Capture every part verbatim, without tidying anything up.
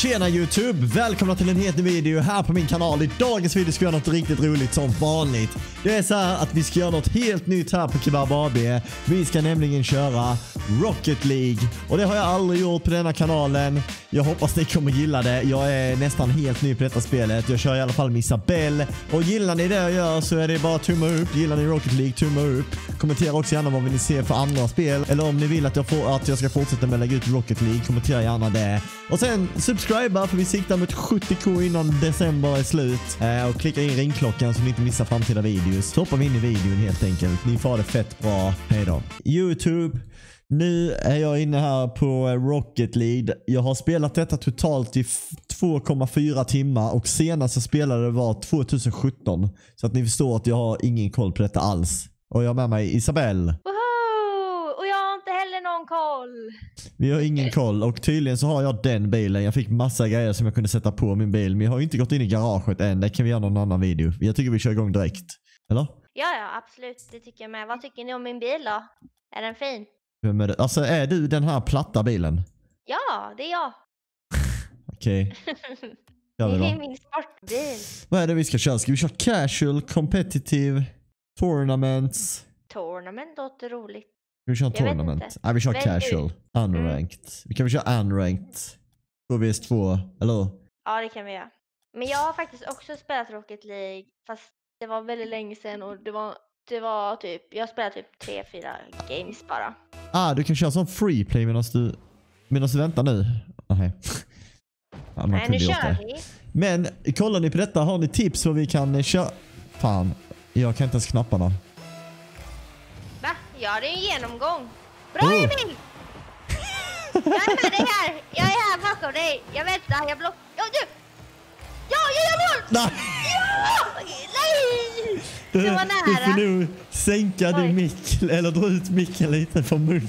Tjena YouTube, välkomna till en helt ny video här på min kanal. I dagens video ska vi göra något riktigt roligt som vanligt. Det är så här att vi ska göra något helt nytt här på Kebab A B. Vi ska nämligen köra Rocket League. Och det har jag aldrig gjort på denna kanalen. Jag hoppas ni kommer gilla det. Jag är nästan helt ny på detta spelet. Jag kör i alla fall med Isabelle. Och gillar ni det jag gör så är det bara tumma upp. Gillar ni Rocket League, tumma upp. Kommentera också gärna vad ni ser för andra spel. Eller om ni vill att jag, får, att jag ska fortsätta med att lägga ut Rocket League, kommentera gärna det. Och sen subscriba för vi siktar mot sjuttio k innan december är slut. Eh, och klicka in ringklockan så ni inte missar framtida videos. Så hoppar vi in i videon helt enkelt. Ni får det fett bra. Hej då. YouTube. Nu är jag inne här på Rocket League. Jag har spelat detta totalt i två komma fyra timmar och senast jag spelade var tjugohundrasjutton. Så att ni förstår att jag har ingen koll på detta alls. Och jag har med mig Isabelle. Och jag har inte heller någon koll. Vi har ingen koll och tydligen så har jag den bilen. Jag fick massa grejer som jag kunde sätta på min bil. Men jag har inte gått in i garaget än. Det kan vi göra någon annan video. Jag tycker vi kör igång direkt. Eller? Ja, ja, absolut. Det tycker jag med. Vad tycker ni om min bil då? Är den fin? Vem är det? Alltså är du den här platta bilen? Ja, det är jag. Okej. Det är min sportbil. Vad är det vi ska köra? Ska vi köra casual, competitive, tournaments? Tournament låter roligt. Ska vi köra tournament? Nej, vi kör Välj casual. du. Unranked. Mm. Vi kan väl köra unranked. två vs två, eller? Ja, det kan vi göra. Men jag har faktiskt också spelat Rocket League. Fast det var väldigt länge sedan och det var, det var typ, jag spelade typ tre fyra games bara. Ah, du kan köra som free play medan du, medan du väntar nu. Nej. Ja, Nej, nu kör vi. Men kollar ni på detta, har ni tips vad vi kan köra? Fan, jag kan inte ens knapparna. Va? Ja, det är en genomgång. Bra Oh. Emil! Jag är med dig här. Jag är här bakom dig. Jag väntar, jag block... Ja, du! Ja, jag gör mål! Nej! Ja! Nej! Det var nära. Du får nog sänka din mick eller dra ut micken lite från munnen.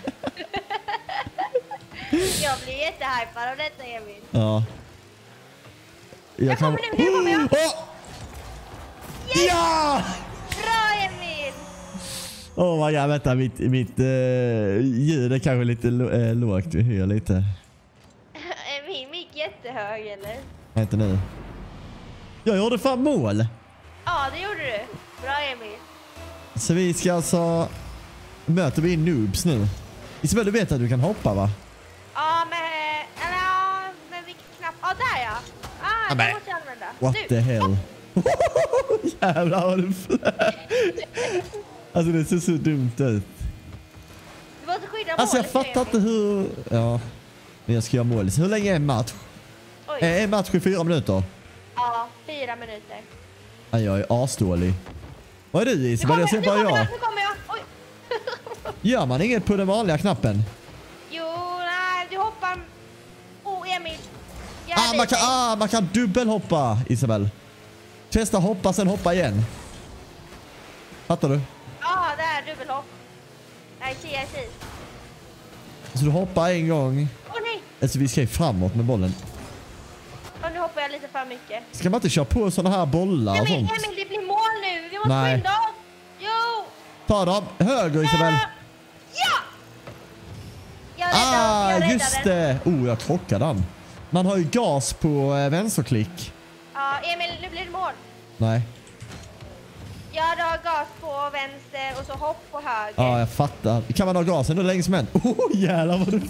Jag blir jättehypad av detta, Emil. Ja. Jag, jag kan... kommer nu, nu kommer jag. Oh! Yes! Ja! Bra, Emil! Åh, oh my god, vänta, mitt, mitt uh, ljud är kanske lite uh, lågt. Vi hör lite. Är min mick jättehög, eller? Nej, inte nu. Jag gjorde fan mål. Ja, det gjorde du. Bra, Emil. Så vi ska alltså... Möter vi noobs nu? Isabel, du vet att du kan hoppa, va? Ja, med... Eller ja, med vilken knapp? Ja, där ja. Ah, det måste jag använda. What nu. the hell? Jävlar vad du flög. Alltså det ser så dumt ut. Du måste skydda målet. Alltså jag fattar inte hur... Ja, men jag ska göra mål. Hur länge är en match? Oj. Är en match i fyra minuter? Ja, fyra minuter. Ja, jag är asdålig. Vad är du, Isabel? Nu Jag ser bara kommer jag. jag, nu kommer jag. Oj. Gör man inget på den vanliga knappen? Jo, nej, du hoppar. Oh, Emil. Jag Ah man, kan, ah, man kan dubbelhoppa, Isabel. Testa hoppa, sen hoppa igen. Fattar du? Ja, där, dubbelhopp. I see, I see. Så du hoppar en gång. Åh oh, nej. Alltså vi ska ju framåt med bollen. Och nu hoppar jag lite för mycket. Ska man inte köra på såna här bollar och Emil, sånt? Emil, det blir mål nu. Vi måste Nej. skynda oss. Jo. Ta dem. Höger, Isabel. Ja. Jag räddade, Ah, jag räddade just den. det. Oh, jag krockade den. Man har ju gas på eh, vänsterklick. Ja, Emil, nu blir det mål. Nej. Ja, du har gas på vänster och så hopp på höger. Ja, jag fattar. Kan man ha gasen då länge som en? Oh, jävlar vad du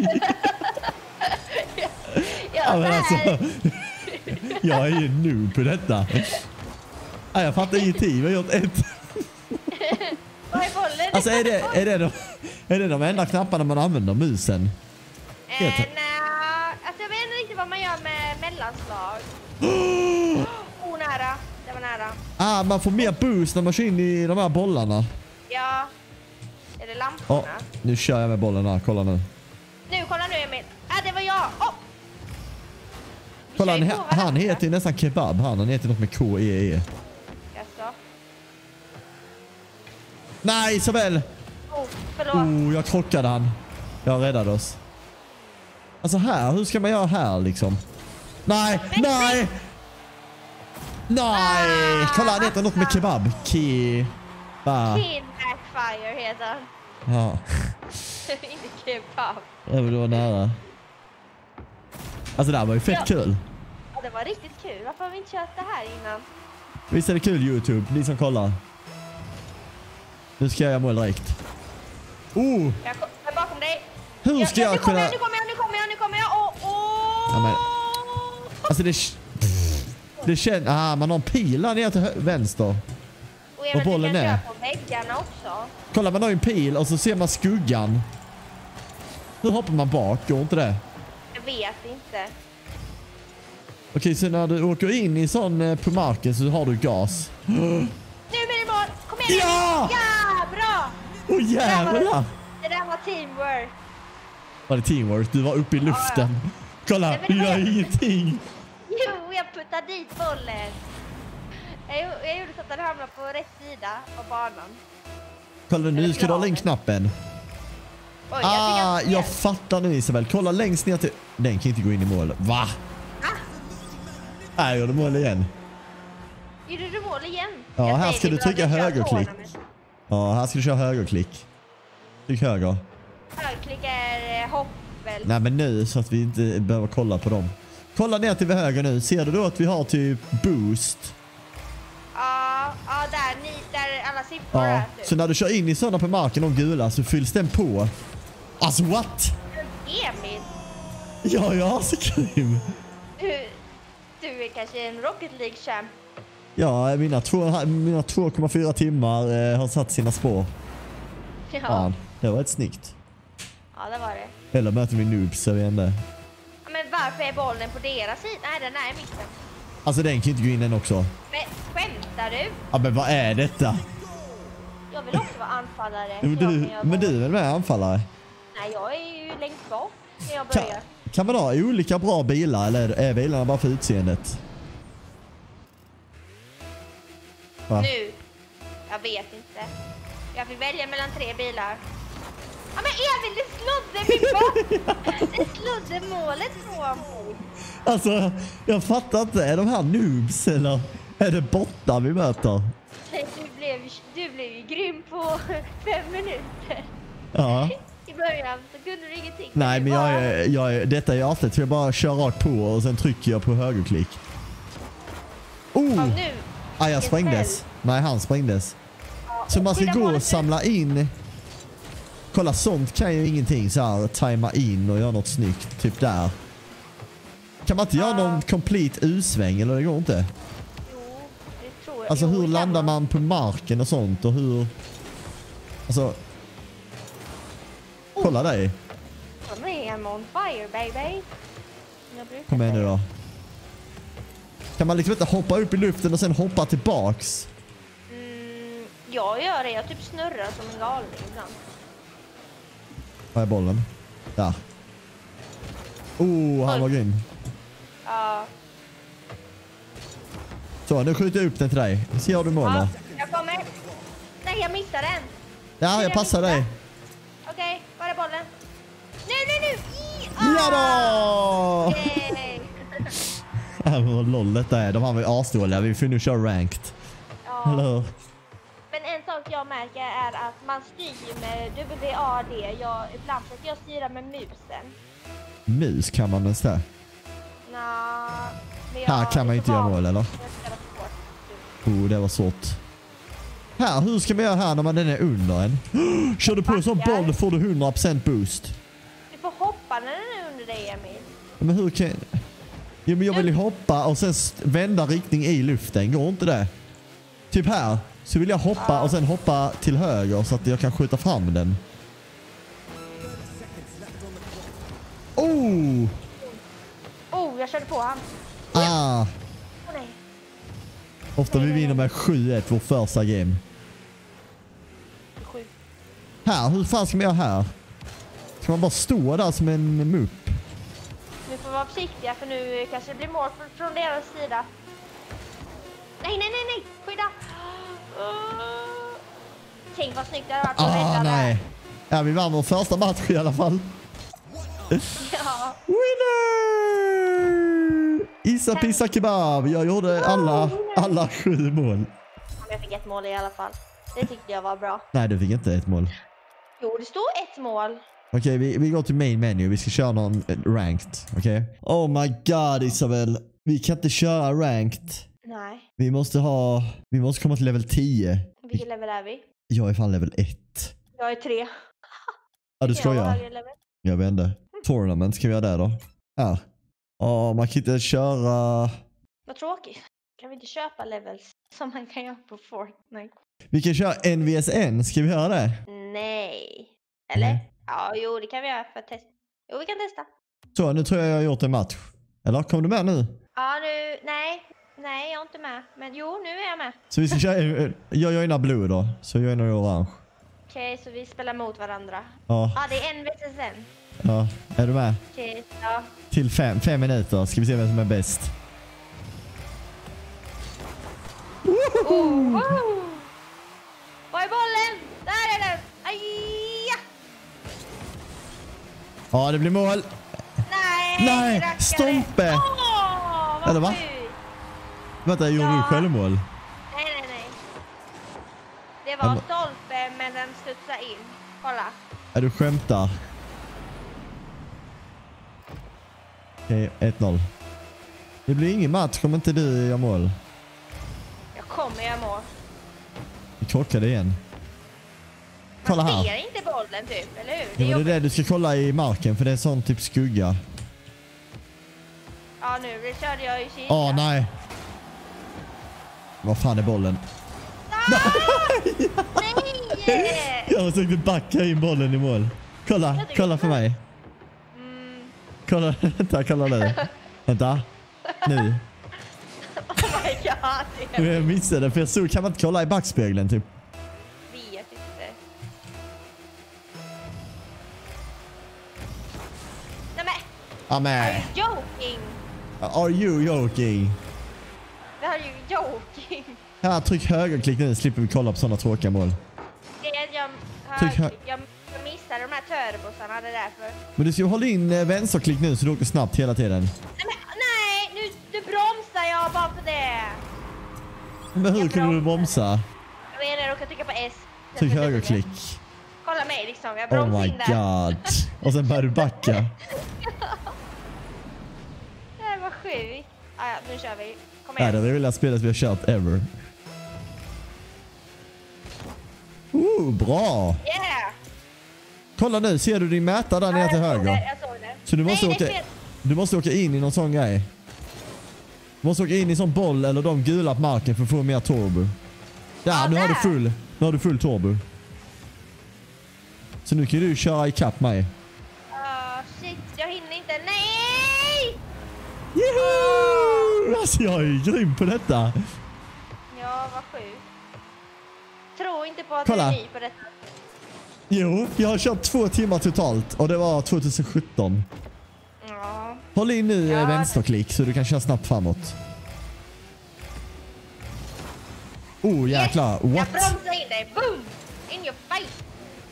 ja, ja, men alltså, jag är ju noob på detta. Ja, jag fattar ingenting. Vi har gjort ett. Vad är bollen? Alltså är det, är, det de, är det de enda knapparna man använder, musen? Eh, nej, alltså jag vet inte riktigt vad man gör med mellanslag. Oh, nära. Det var nära. Ah, man får mer boost när man kör in i de här bollarna. Ja. Är det lamporna? Oh, nu kör jag med bollen här. Kolla nu. Nu, kolla nu Emil. Ah, det var jag. Oh. Kolla, han, han heter ju nästan Kebab. Han, han heter något med K E E. Jaså? Nej, Isabel! Oh, förlåt. Oh, jag krockade han. Jag räddade oss. Alltså här, hur ska man göra här liksom? Nej, Men, nej! Nej! Kolla, han heter något med kebab. Kebab. Kid Backfire heter han. Ja. Inte kebab. Det var nära. Alltså det här var ju fett Ja. kul. Ja, det var riktigt kul. Varför har vi inte kört det här innan? Visst är det kul YouTube, ni som kollar. Nu ska jag göra mål direkt. Oh! Jag kom- är bakom dig. Hur Ja, ska ja, jag nu kommer kunna... jag, nu kommer jag, nu kommer jag, nu kommer jag. Åh, åh! Ja, men... Alltså det... Det känns... Ah, man har en pil här ner till hö- vänster. Och även bollen du kan är. köra på väggarna också. Kolla, man har ju en pil och så ser man skuggan. Hur hoppar man bak? Går inte det? Jag vet inte. Okej, så när du åker in i sån eh, på marken så har du gas. Nu blir det mål! Kom igen! Ja! Ja, bra! Åh oh, jävlar! Det där var teamwork. Var det teamwork? Du var uppe i luften. Kolla, Nej, du men det var- gör ingenting. Jo, jag puttade dit bollen. Jag, gjo- jag gjorde så att den hamnade på rätt sida av banan. Kolla, nu ska du hålla in knappen. Oj, jag Ah, fick jag fattar nu Isabel. Kolla längst ner till... Den kan inte gå in i mål. Va? Nej, jag gjorde mål igen. Gjorde du mål igen? Ja, Jag här säger ska det du bra, trycka vi kör högerklick. tournament. Ja, här ska du köra högerklick. Tryck höger. Högerklick är eh, hopp väl? Nej, men nu så att vi inte behöver kolla på dem. Kolla ner till höger nu. Ser du då att vi har typ boost? Ja, ja där, ni, där alla siffror Ja, är typ. så när du kör in i sådana på marken, de gula, så fylls den på. Alltså what? Emil, Ja, jag har så grym. du, du är kanske en Rocket League-champ. Ja, mina två, mina två komma fyra timmar eh, har satt sina spår. Ja, Fan, det var ett snyggt. ja, det var det. Eller möter vi noobs, jag vet inte. Ja, men varför är bollen på deras sida? Nej, den är i mitten. Alltså den kan inte gå in än också. Men skämtar du? Ja, men vad är detta? Jag vill också vara anfallare. Men så jag du, kan göra men mål. du är väl med anfallare? Nej, jag är ju längst bak när jag Kan, börjar. kan man ha olika bra bilar eller är bilarna bara för utseendet? Va? Nu. Jag vet inte. Jag fick välja mellan tre bilar. Ja, men Emil, det slodde min bort! Det slodde målet från mig. Alltså, jag fattar inte. Är de här noobs eller är det bottar vi möter? Nej, Du blev, du blev ju grym på fem minuter. Ja. I början så kunde du ingenting. Nej, Du men jag bara- är, jag är, detta är artigt för jag bara kör rakt på och sen trycker jag på högerklick. Ja, Oh! nu. Ah, jag sprängdes. Nej, han sprängdes. Ja, Så och man ska skydda gå målet och nu. samla in. Kolla, sånt kan ju ingenting så här tajma in och göra något snyggt. Typ där. Kan man inte göra någon complete U-sväng eller det går inte? Jo, det tror jag. Alltså Jo, hur det kan landar man på marken och sånt och hur... Alltså... Kolla dig. Kom igen, on fire, baby. Jag brukar Kom igen nu säga. då. Kan man liksom inte hoppa upp i luften och sen hoppa tillbaks? Mm, jag gör det. Jag typ snurrar som en galning ibland. Var är bollen? Där. Oh, han Oj. var grym. Ja, Så, nu skjuter jag upp den till dig. Ser du mål ja, då? jag kommer. Nej, jag missade den. Ja, jag passar dig. Okej, var är bollen? Nu, nu, nu! I, Ja då! Yay. Ja, vad lol detta är. De här var ju asdåliga. Vi får nu köra ranked. Ja. Eller? Men en sak jag märker är att man styr ju med W A D. Jag, ibland försöker jag styra med musen. Mus kan man ens det? Nå, men jag, Här kan man det inte var- göra mål, eller? jag spelar svårt. Oh, det var svårt. Här, hur ska man göra här när man den är under en? Kör du på en sån boll då får du hundra procent boost. Du får hoppa när den är under dig, Emil. Men hur kan... Jo, men jag vill ju hoppa och sen st- vända riktning i luften. Går inte det? Typ här. Så vill jag hoppa och sen hoppa till höger så att jag kan skjuta fram den. Oh! Oh, jag körde på han. Ah! Åh nej. Ofta vi vinner med sju ett vår första game. Sju. Här, hur fan ska man göra här? Ska man bara stå där som en mupp? Nu får vi vara försiktiga för nu kanske det blir mål från, från deras sida. Nej, nej, nej, nej! Skydda! Uh. Tänk vad snyggt det hade varit att rädda Ah, där. nej. Ja, vi vann vår första match i alla fall. Ja. Winner! Issa pissa kebab. Jag gjorde alla, alla sju mål. Jag fick ett mål i alla fall. Det tyckte jag var bra. Nej, du fick inte ett mål. Jo, det stod ett mål. Okej, vi, vi går till main menu. Vi ska köra någon ranked. Okej? Okay? Oh my god, Isabel. Vi kan inte köra ranked. Nej. Vi måste ha... Vi måste komma till level tio. Vilken level är vi? Jag är fan level ett. Jag är tre. Ja, du skojar. Jag vet inte. Tournament, ska vi göra det då? Här. Ja, man kan inte köra... Vad tråkigt. Kan vi inte köpa levels som man kan göra på Fortnite? Vi kan köra N V S N. Ska vi göra det? Nej. Eller? Mm. Ja, jo, det kan vi göra för att testa. Jo, vi kan testa. Så, nu tror jag jag har gjort en match. Eller, kom du med nu? Ja, nu... Nej. Nej, jag är inte med. Men jo, nu är jag med. Så vi ska köra... Jag joinar blue då. Så jag joinar orange. Okej, okay, så vi spelar mot varandra. Ja. Ja, det är N V S N. Ja, är du med? Okej, okay, ja. Till fem, fem minuter. Ska vi se vem som är bäst. Oh, wow. Var är bollen? Där är den! Aj, ja. Ja, det blir mål. Nej, Nej, rackare. Stompe. Åh, eller va? Vänta, jag gjorde ja. du självmål? Nej, nej, nej. Det var eller... stolpe, men den studsade in. Kolla. Är du skämtar? Okej, okay, ett noll. Det blir ingen match om inte du gör mål. Jag kommer göra mål. Vi krockade igen. Kolla här. Man ser inte bollen typ, eller hur? Det, det är det du ska kolla i marken, för det är sån typ skugga. Ja, nu det körde jag ju kika. Åh, oh, nej. Vad fan är bollen? Nej! Nej! Jag försökte backa in bollen i mål. Kolla, kolla för mig. Mm. Kolla, vänta, kolla nu. Vänta. Nu. Oh my god. Jag missade, för jag såg, kan man inte kolla i backspegeln typ? Vet inte. Nej men. Amen. Are you joking? Are you joking? Are you joking? Här, tryck högerklick nu, slipper vi kolla på sådana tråkiga mål. Det är jag, Tryck jag, hö- jag, jag missade de här turbosarna, det är därför. Men du ska hålla in eh, vänsterklick nu så du åker snabbt hela tiden. Nej, men, nej nu, nu bromsar jag bara för det. Men hur Jag kunde du bromsa? Jag vet inte, jag råkade trycka på S. Tryck högerklick. Kolla mig liksom, jag Oh bromsade my in där. god. Och sen börjar du backa. Det här var sjukt. Ah, ja, nu kör vi. Kom Det är igen. det roligaste spelet vi har kört ever. Oh, bra! Yeah! Kolla nu, ser du din mätare där nere till Ja, jag såg höger? det, jag såg det. Så du måste, Nej, det är åka, fel. du måste åka in i någon sån grej. Du måste åka in i sån boll eller de gula på marken för att få mer turbo. Där, Ja, nu har du där. full. Nu har du full turbo. Så nu kan du köra ikapp mig. Ah, shit, jag hinner inte. Nej! Juhu! Alltså jag är ju grym på detta. Ja, vad sjukt. Tro inte på att Kolla. du är ny på detta. Jo, jag har kört två timmar totalt och det var tjugohundrasjutton. Ja. Håll in nu Ja, ja, vänsterklick så du kan köra snabbt framåt. Oh jäklar, Jag what? bromsar in dig. Boom! In your face.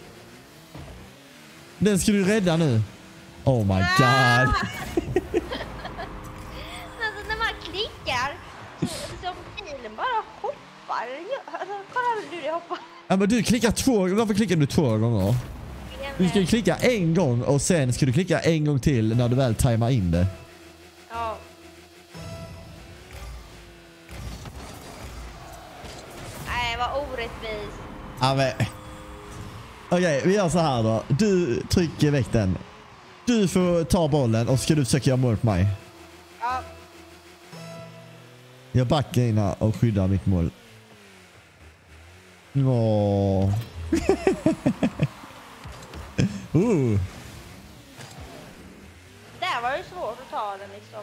Den ska du rädda nu. Oh my god. Alltså när man klickar så, så bilen bara hoppar. Alltså, kolla hur det hoppar. Ja, men du klickar två, varför klickar du två gånger? Du ska klicka en gång och sen ska du klicka en gång till när du väl tajmar in det. Ja. Nej, vad orättvist. Ja, men... Okej, okay, vi gör så här då. Du trycker väck den. Du får ta bollen och så ska du försöka göra mål på mig. Ja. Jag backar in här och skyddar mitt mål. Åh. uh. Där var det svårt att ta den liksom.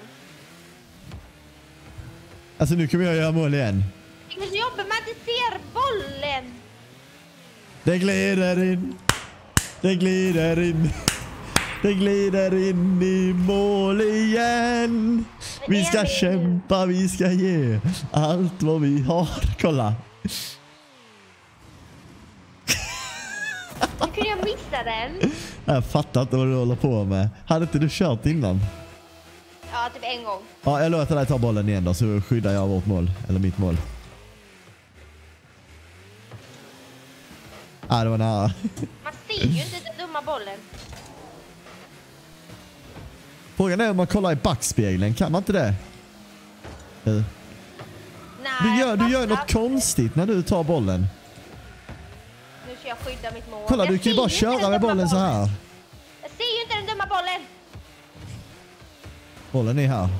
Alltså nu kommer jag göra mål igen. Det är så jobbigt med att inte ser bollen. Det glider in. Det glider in. Det glider in i mål igen. Vi ska Emil. kämpa, vi ska ge allt vad vi har. Kolla. Hur kunde jag missa den? Jag fattar inte vad du håller på med. Hade inte du kört innan? Ja, typ en gång. Ja, jag låter dig ta bollen igen då så skyddar jag vårt mål. Eller mitt mål. Ja, det var nära. Man ser ju inte den dumma bollen. Frågan är om man kollar i backspegeln. Kan man inte det? Uh. Nej, Du gör, du gör fattar. något konstigt när du tar bollen. Nu ska jag skydda mitt mål. Kolla, Jag du kan ju ser bara inte köra den med dumma bollen så här. Jag ser ju inte den dumma bollen. Bollen är här.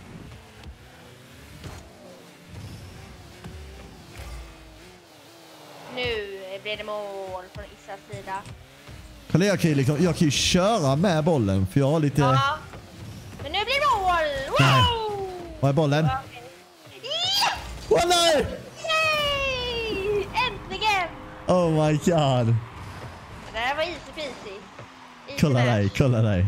Nu blir det mål från Issas sida. Kolla, jag kan ju, liksom, jag kan ju köra med bollen för jag har lite... Ja. Men nu blir det mål! Wow! Vad är bollen? Ja! Åh nej! Yay! Äntligen! Oh my god. Det här var easy peasy. Easy Kolla match. dig, kolla dig.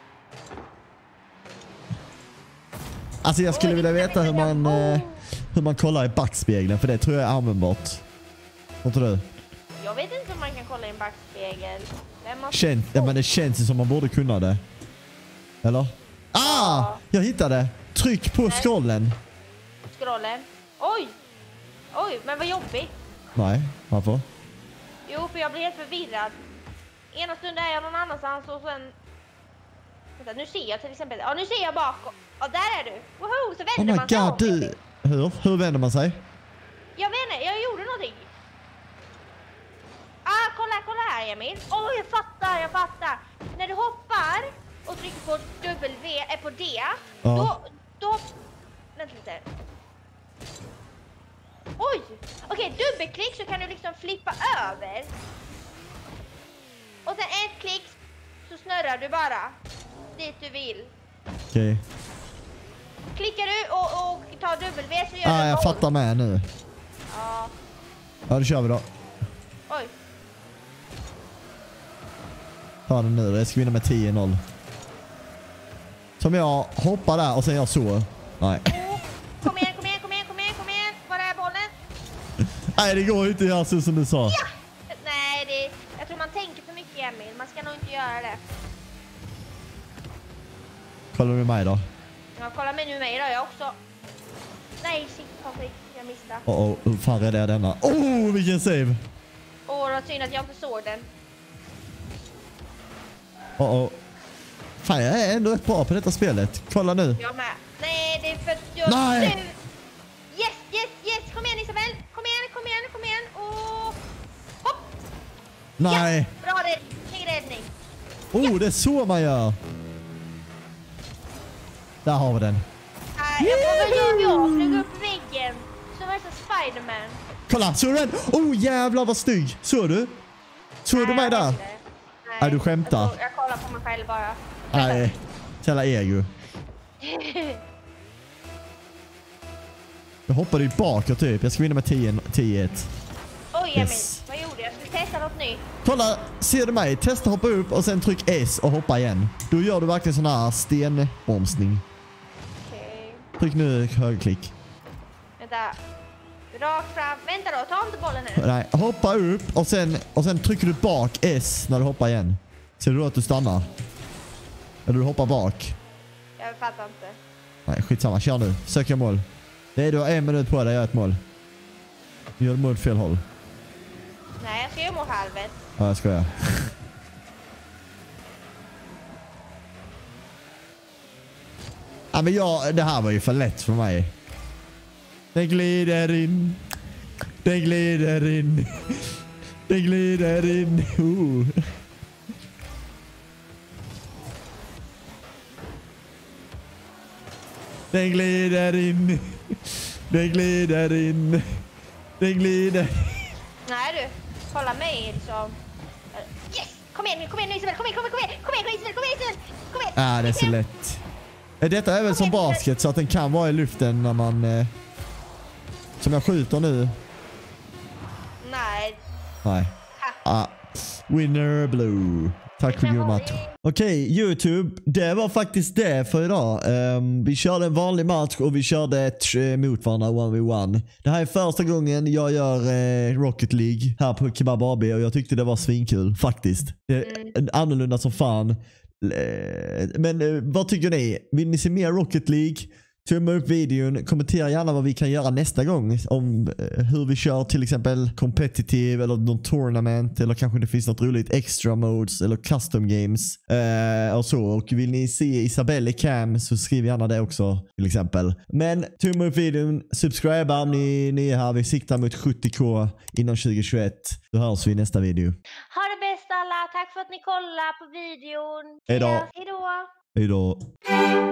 Alltså jag skulle Oj, vilja det veta hur kan man, jag- eh, hur man kollar i backspegeln, för det tror jag är användbart. Vad tror du? Jag vet inte om man kan kolla i en backspegel. Vem har... Känns, ja, men det känns ju som man borde kunna det. Eller? Ah! Jag hittade! Tryck på scrollen. Scrollen. Oj! Oj, men vad jobbigt. Nej, varför? Jo, för jag blir helt förvirrad. Ena stunden är jag någon annanstans och sen... Vänta, nu ser jag till exempel... Ja, nu ser jag bakom. Ja, där är du. Woho! Så Oh vänder my man sig om. god, du... Hur? Hur vänder man sig? Jag vet inte, jag gjorde någonting. Ah, kolla, kolla här Emil. Åh, oh, jag fattar, jag fattar. När du hoppar och trycker på W, är på D, Ja. då, då... Vänta lite. Oj! Okej, dubbelklick så kan du liksom flippa över. Och sen ett klick så snurrar du bara dit du vill. Okej. Klickar du och, och tar W så gör Ah, du jag noll. fattar med nu. Ja, Ja, då kör vi då. oj. Ta den nu, jag ska vinna med tio noll. Som jag hoppar där och sen jag så. Nej. Oh, kom igen, kom igen, kom igen, kom igen, kom igen. Var är bollen? Nej, det går ju inte att göra så som du sa. Ja! Nej, det, jag tror man tänker för mycket Emil. Man ska nog inte göra det. Kollar du med mig då? Ja, kolla mig nu med mig då, jag också. Nej, shit Patrik, jag missade. Åh, oh, oh, hur fan räddade jag denna? Oh, vilken save! Åh, det var synd att jag inte såg den. Åh, oh, oh. Fan, jag är ändå rätt bra på detta spelet. Kolla nu. Jag med. Nej, det är för att jag... Nej! Nu. Yes, yes, yes! Kom igen Isabel! Kom igen, kom igen, kom igen! Och... Hopp! Nej! Ja, bra räddning, räddning. Oh, det är så man gör. Där har vi den. Nej, jag vad gör jag? Flyga upp väggen. Så var det så Spiderman. Kolla, såg du den? Oh, jävlar vad snygg. Såg du? Såg du mig där? Nej, du skämtar. Jag, jag kollar på mig själv bara. Nej, jävla ego. Jag hoppade ju bakåt typ. Jag ska vinna med tio ett. Oj, Emil. Yes. Vad gjorde jag? Jag skulle testa något nytt. Kolla, ser du mig? Testa hoppa upp och sen tryck S och hoppa igen. Då gör du verkligen sån här stenbromsning. Okej. Tryck nu högerklick. Vänta. Rakt fram. Vänta då, ta inte bollen nu. Nej, hoppa upp och sen, och sen trycker du bak S när du hoppar igen. Ser du då att du stannar? Eller du hoppar bak? Jag fattar inte. Nej, skitsamma. Kör nu. Sök jag mål. Det är du har en minut på dig att göra ett mål. Du gör mål fel håll. Nej, jag ska göra mål halvet. Ja, jag skojar. Ja, men jag, det här var ju för lätt för mig. Den glider in. Den glider in. Den glider in. Uh. Den glider in. Den glider in. Den glider. Nej du, kolla mig liksom. Yes! Kom igen nu, kom igen nu Isabel, kom igen, kom igen, kom igen, kom igen, kom igen Isabel, kom igen Isabel, kom igen. Ja, det är så lätt. Detta är väl som basket så att den kan vara i luften när man... Eh, som jag skjuter nu. Nej. Nej. Ah, winner blue. Tack för god match. Okej, okay, YouTube. Det var faktiskt det för idag. Um, vi körde en vanlig match och vi körde ett uh, mot varandra one v one. Det här är första gången jag gör uh, Rocket League här på Kebab A B och jag tyckte det var svinkul faktiskt. Det är mm. annorlunda som fan. Men uh, vad tycker ni? Vill ni se mer Rocket League? tumma upp videon. Kommentera gärna vad vi kan göra nästa gång. Om eh, hur vi kör till exempel competitive eller någon tournament. Eller kanske det finns något roligt extra modes eller custom games. Eh, och så. Och vill ni se Isabelle i cam så skriv gärna det också till exempel. Men tumma upp videon. Subscribe om ni, ni är här. Vi siktar mot sjuttio k innan tjugo tjugoett. Då hörs vi i nästa video. Ha det bäst alla. Tack för att ni kollar på videon. Hej då. Hej då. Hej då.